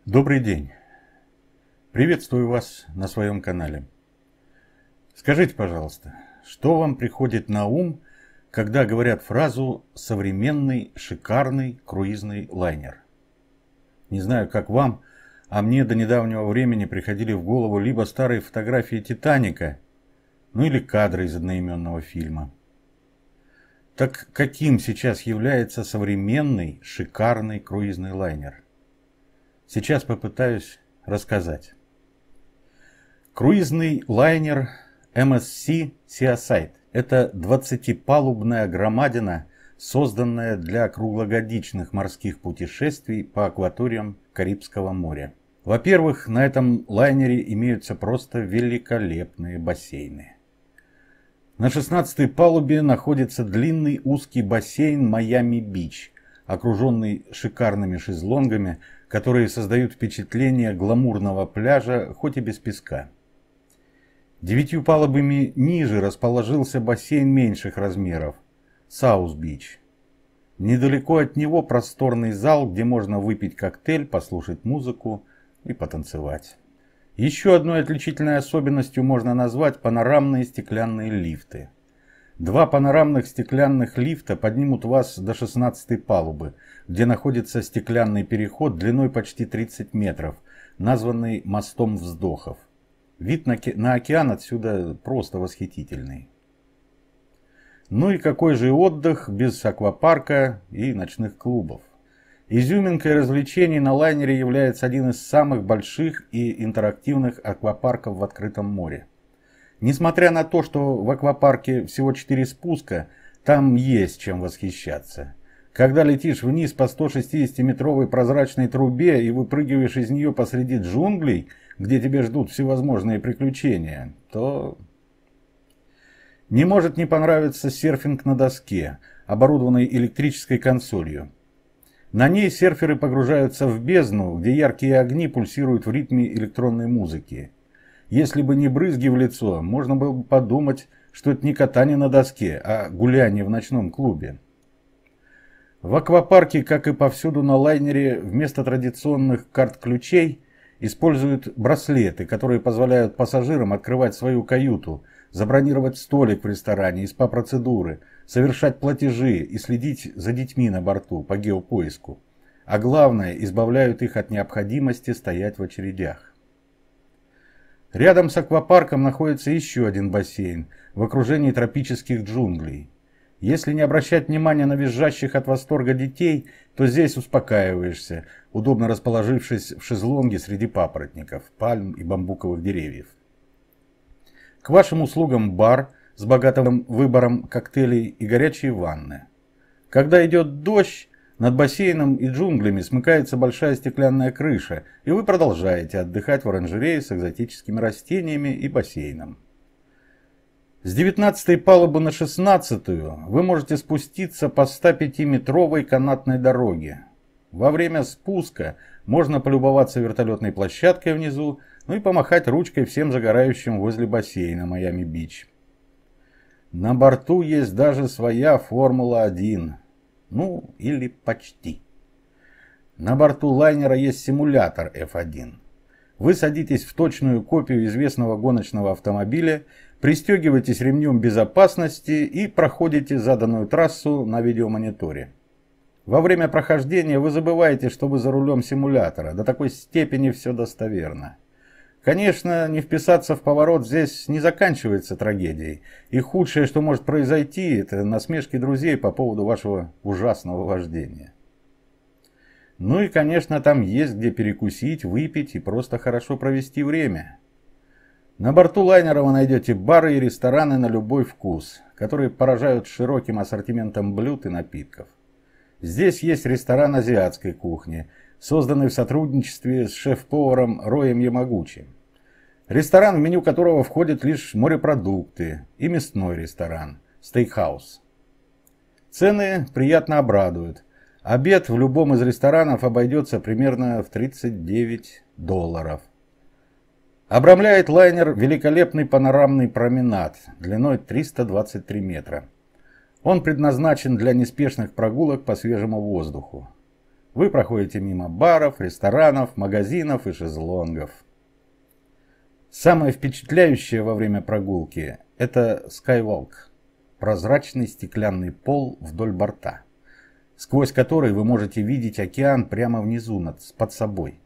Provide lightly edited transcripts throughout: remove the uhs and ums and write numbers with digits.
Добрый день. Приветствую вас на своем канале. Скажите, пожалуйста, что вам приходит на ум, когда говорят фразу «современный, шикарный круизный лайнер»? Не знаю, как вам, а мне до недавнего времени приходили в голову либо старые фотографии «Титаника», ну или кадры из одноименного фильма. Так каким сейчас является современный, шикарный круизный лайнер? Сейчас попытаюсь рассказать. Круизный лайнер MSC Seaside – это 20-палубная громадина, созданная для круглогодичных морских путешествий по акваториям Карибского моря. Во-первых, на этом лайнере имеются просто великолепные бассейны. На 16-й палубе находится длинный узкий бассейн Майами-Бич, окруженный шикарными шезлонгами, которые создают впечатление гламурного пляжа, хоть и без песка. 9 палубами ниже расположился бассейн меньших размеров – Саус-Бич. Недалеко от него просторный зал, где можно выпить коктейль, послушать музыку и потанцевать. Еще одной отличительной особенностью можно назвать панорамные стеклянные лифты. 2 панорамных стеклянных лифта поднимут вас до 16-й палубы, где находится стеклянный переход длиной почти 30 метров, названный мостом вздохов. Вид на океан отсюда просто восхитительный. Ну и какой же отдых без аквапарка и ночных клубов? Изюминкой развлечений на лайнере является один из самых больших и интерактивных аквапарков в открытом море. Несмотря на то, что в аквапарке всего 4 спуска, там есть чем восхищаться. Когда летишь вниз по 160-метровой прозрачной трубе и выпрыгиваешь из нее посреди джунглей, где тебе ждут всевозможные приключения, то не может не понравиться серфинг на доске, оборудованной электрической консолью. На ней серферы погружаются в бездну, где яркие огни пульсируют в ритме электронной музыки. Если бы не брызги в лицо, можно было бы подумать, что это не катание на доске, а гуляние в ночном клубе. В аквапарке, как и повсюду на лайнере, вместо традиционных карт-ключей используют браслеты, которые позволяют пассажирам открывать свою каюту, забронировать столик в ресторане и СПА-процедуры, совершать платежи и следить за детьми на борту по геопоиску. А главное, избавляют их от необходимости стоять в очередях. Рядом с аквапарком находится еще один бассейн в окружении тропических джунглей. Если не обращать внимания на визжащих от восторга детей, то здесь успокаиваешься, удобно расположившись в шезлонге среди папоротников, пальм и бамбуковых деревьев. К вашим услугам бар с богатым выбором коктейлей и горячие ванны. Когда идет дождь, над бассейном и джунглями смыкается большая стеклянная крыша, и вы продолжаете отдыхать в оранжерее с экзотическими растениями и бассейном. С 19-й палубы на 16-ю вы можете спуститься по 105-метровой канатной дороге. Во время спуска можно полюбоваться вертолетной площадкой внизу, ну и помахать ручкой всем загорающим возле бассейна Майами-Бич. На борту есть даже своя Формула-1. Ну, или почти. На борту лайнера есть симулятор F1. Вы садитесь в точную копию известного гоночного автомобиля, пристегиваетесь ремнем безопасности и проходите заданную трассу на видеомониторе. Во время прохождения вы забываете, что вы за рулем симулятора. До такой степени все достоверно. Конечно, не вписаться в поворот здесь не заканчивается трагедией. И худшее, что может произойти, это насмешки друзей по поводу вашего ужасного вождения. Ну и, конечно, там есть где перекусить, выпить и просто хорошо провести время. На борту лайнера вы найдете бары и рестораны на любой вкус, которые поражают широким ассортиментом блюд и напитков. Здесь есть ресторан азиатской кухни, созданный в сотрудничестве с шеф-поваром Роем Ямагучи. Ресторан, в меню которого входят лишь морепродукты, и мясной ресторан, стейкхаус. Цены приятно обрадуют. Обед в любом из ресторанов обойдется примерно в $39. Обрамляет лайнер великолепный панорамный променад длиной 323 метра. Он предназначен для неспешных прогулок по свежему воздуху. Вы проходите мимо баров, ресторанов, магазинов и шезлонгов. Самое впечатляющее во время прогулки – это Skywalk – прозрачный стеклянный пол вдоль борта, сквозь который вы можете видеть океан прямо внизу, под собой.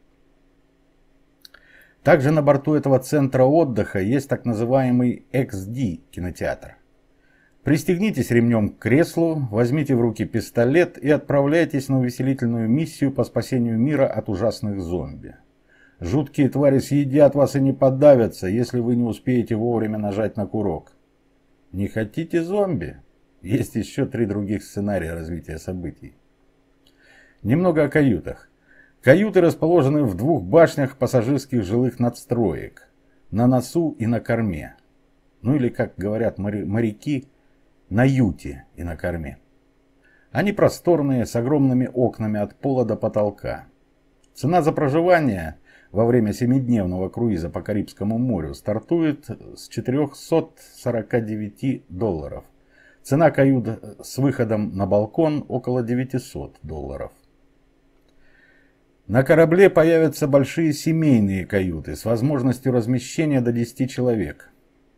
Также на борту этого центра отдыха есть так называемый XD кинотеатр. Пристегнитесь ремнем к креслу, возьмите в руки пистолет и отправляйтесь на увеселительную миссию по спасению мира от ужасных зомби. Жуткие твари съедят вас и не подавятся, если вы не успеете вовремя нажать на курок. Не хотите зомби? Есть еще 3 других сценария развития событий. Немного о каютах. Каюты расположены в 2 башнях пассажирских жилых надстроек. На носу и на корме. Ну или, как говорят моряки, на юте и на корме. Они просторные, с огромными окнами от пола до потолка. Цена за проживание во время 7-дневного круиза по Карибскому морю стартует с $449. Цена кают с выходом на балкон около $900. На корабле появятся большие семейные каюты с возможностью размещения до 10 человек.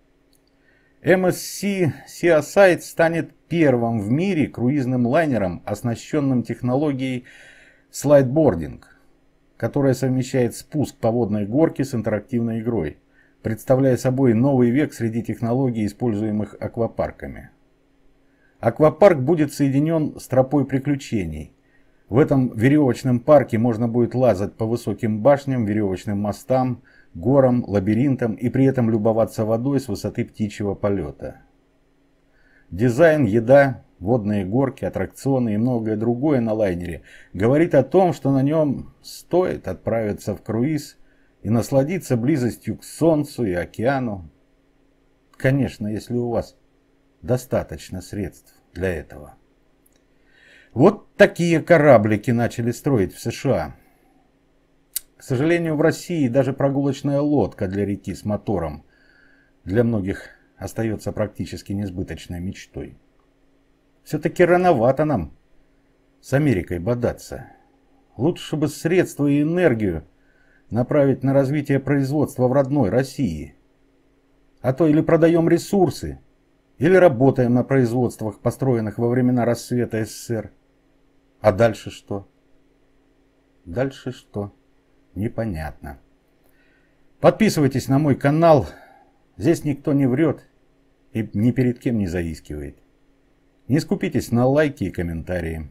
MSC Seaside станет первым в мире круизным лайнером, оснащенным технологией слайдбординг, которая совмещает спуск по водной горке с интерактивной игрой, представляя собой новый век среди технологий, используемых аквапарками. Аквапарк будет соединен с тропой приключений. В этом веревочном парке можно будет лазать по высоким башням, веревочным мостам, горам, лабиринтам и при этом любоваться водой с высоты птичьего полета. Дизайн, еда, водные горки, аттракционы и многое другое на лайнере говорит о том, что на нем стоит отправиться в круиз и насладиться близостью к солнцу и океану. Конечно, если у вас достаточно средств для этого. Вот такие кораблики начали строить в США. К сожалению, в России даже прогулочная лодка для реки с мотором для многих остается практически несбыточной мечтой. Все-таки рановато нам с Америкой бодаться. Лучше бы средства и энергию направить на развитие производства в родной России. А то или продаем ресурсы, или работаем на производствах, построенных во времена расцвета СССР. А дальше что? Дальше что? Непонятно. Подписывайтесь на мой канал. Здесь никто не врет и ни перед кем не заискивает. Не скупитесь на лайки и комментарии.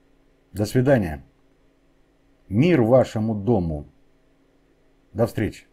До свидания. Мир вашему дому. До встречи.